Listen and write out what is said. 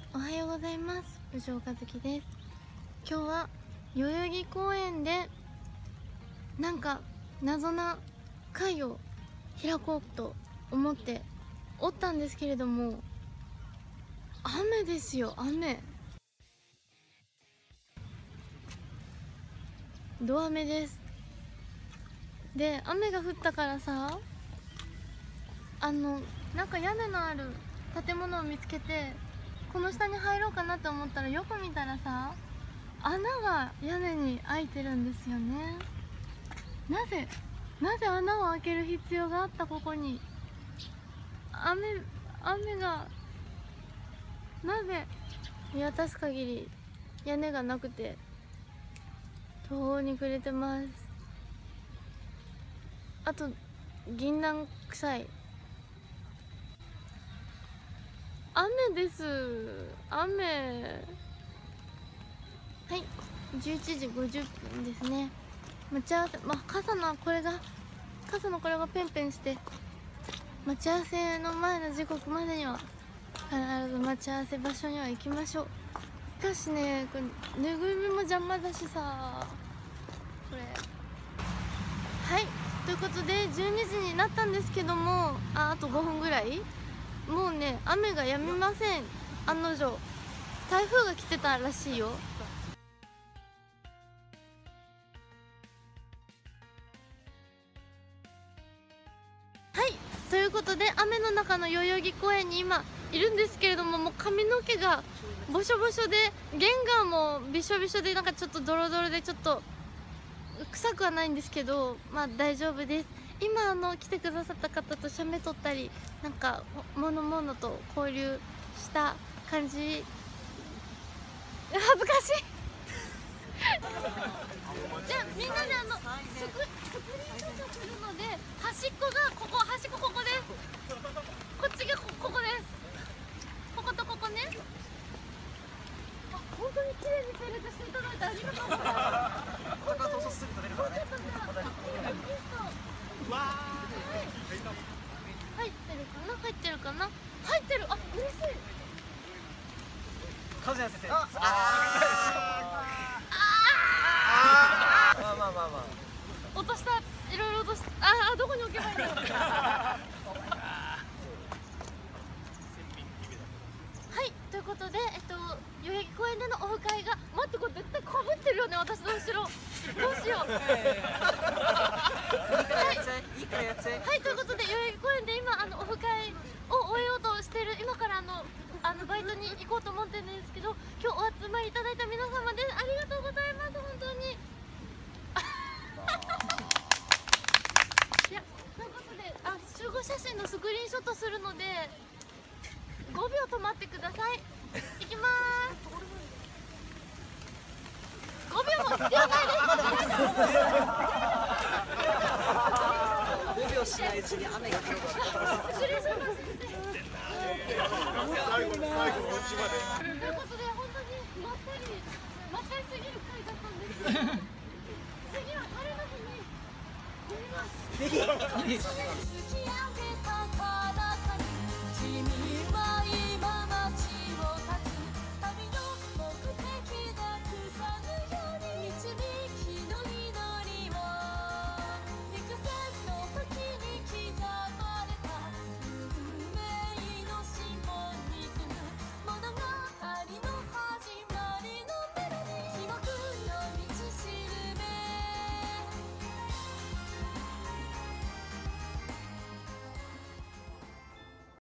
おはようございます。宇城和樹です。今日は代々木公園でなんか謎な会を開こうと思っておったんですけれども、雨ですよ、雨。ド雨です。で、雨が降ったからさ、なんか屋根のある建物を見つけて、この下に入ろうかなと思ったら、よく見たらさ、穴が屋根に開いてるんですよね。なぜ穴を開ける必要があった？ここに雨がなぜ？見渡す限り屋根がなくて途方に暮れてます。あと銀杏臭い雨です。雨。はい、11時50分ですね。待ち合わせ、傘のこれがペンペンして待ち合わせの前の時刻までには必ず待ち合わせ場所には行きましょう。しかしね、これぬいぐるみも邪魔だしさ、これ。はい、ということで12時になったんですけども、あと5分ぐらい、もうね雨が止みません。案の定台風が来てたらしいよ。ということで、雨の中の代々木公園に今いるんですけれども、もう髪の毛がボショボショで、ゲンガーもびしょびしょで、なんかちょっとドロドロで、ちょっと臭くはないんですけど、大丈夫です。今来てくださった方と写メ撮ったり、なんかものものと交流した感じ。恥ずかしいじゃあみんなでスクリーンショットするので、端っこここです。こっちがここです。こことここね。本当に綺麗に整列していただいてありがとうございます。ここからすぐ撮れるからね。入ってるかな。入ってる。あ、嬉しい。 梶谷先生。 落とした、いろいろ落とした。どこに置けばいいんだろう。はい、ということで、代々木公園でのオフ会が、待って、これ絶対かぶってるよね、私の後ろ。どうしよう。はい、ということで代々木公園で今オフ会を終えようとしている、今からバイトに行こうと思ってるんですけど、今日お集まりいただいた皆様です。ありがとうございます、本当に。いや、ということで、集合写真のスクリーンショットするので5秒止まってください。いきまーす。5秒も必要ないです。 5秒しないうちに雨が降るからスクリーンショットして最後のオチまで。ということで、本当にまったりすぎる回だったんですけど、次は晴れの日にやります。